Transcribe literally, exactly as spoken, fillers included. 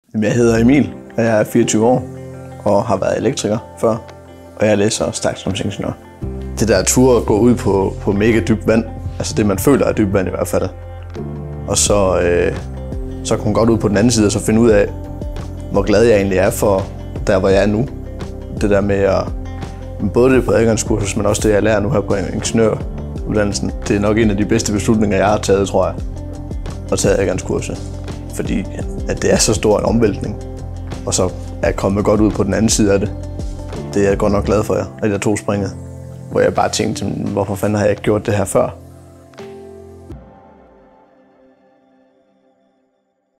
Jeg hedder Emil, og jeg er fireogtyve år og har været elektriker før, og jeg læser stærkstrømsingeniør. Det der tur at gå ud på, på mega dybt vand, altså det man føler er dybt vand i hvert fald, og så, øh, så kan man godt ud på den anden side og så finde ud af, hvor glad jeg egentlig er for der, hvor jeg er nu. Det der med at, både det på adgangskursus, men også det, jeg lærer nu her på ingeniøruddannelsen, det er nok en af de bedste beslutninger, jeg har taget, tror jeg, at tage adgangskurset. Fordi at det er så stor en omvæltning, og så er jeg kommet godt ud på den anden side af det. Det er jeg godt nok glad for, at jeg tog springet, hvor jeg bare tænkte, hvorfor fanden har jeg ikke gjort det her før?